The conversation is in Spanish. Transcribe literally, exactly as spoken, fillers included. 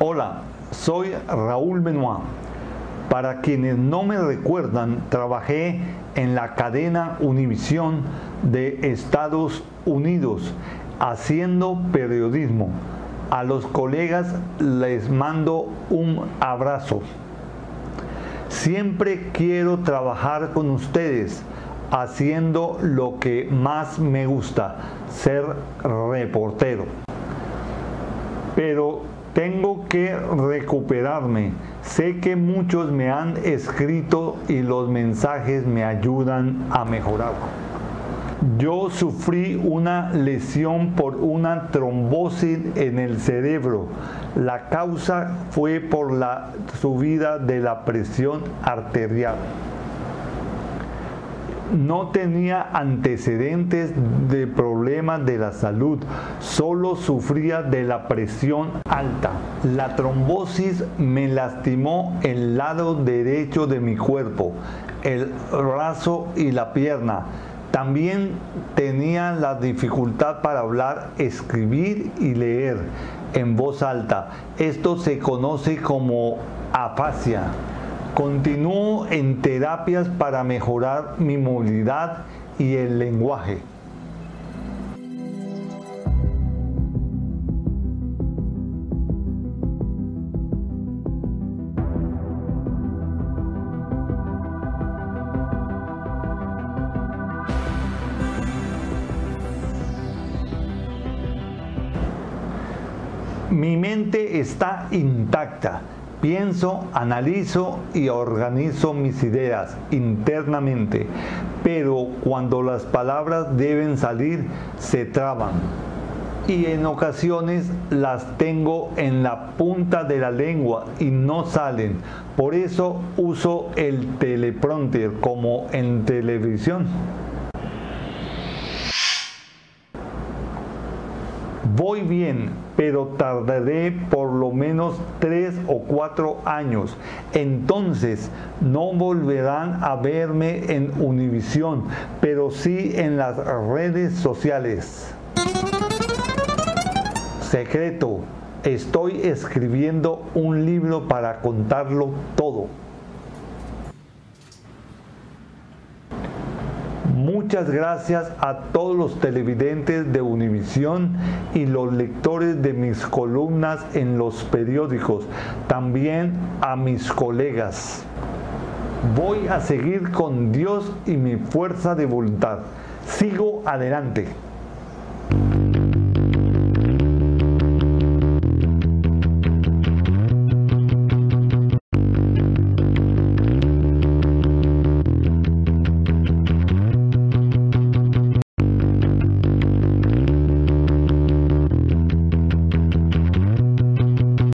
Hola, soy Raúl Benoit. Para quienes no me recuerdan, trabajé en la cadena Univisión de Estados Unidos haciendo periodismo. A los colegas les mando un abrazo. Siempre quiero trabajar con ustedes haciendo lo que más me gusta, ser reportero. Pero tengo que recuperarme. Sé que muchos me han escrito y los mensajes me ayudan a mejorar. Yo sufrí una lesión por una trombosis en el cerebro. La causa fue por la subida de la presión arterial. No tenía antecedentes de problemas de la salud, solo sufría de la presión alta. La trombosis me lastimó el lado derecho de mi cuerpo, el brazo y la pierna. También tenía la dificultad para hablar, escribir y leer en voz alta. Esto se conoce como afasia. Continúo en terapias para mejorar mi movilidad y el lenguaje. Mi mente está intacta. Pienso, analizo y organizo mis ideas internamente, pero cuando las palabras deben salir, se traban. Y en ocasiones las tengo en la punta de la lengua y no salen. Por eso uso el teleprompter como en televisión. Voy bien, pero tardaré por lo menos tres o cuatro años. Entonces no volverán a verme en Univisión, pero sí en las redes sociales. Secreto: estoy escribiendo un libro para contarlo todo. Muchas gracias a todos los televidentes de Univisión y los lectores de mis columnas en los periódicos, también a mis colegas. Voy a seguir con Dios y mi fuerza de voluntad. Sigo adelante.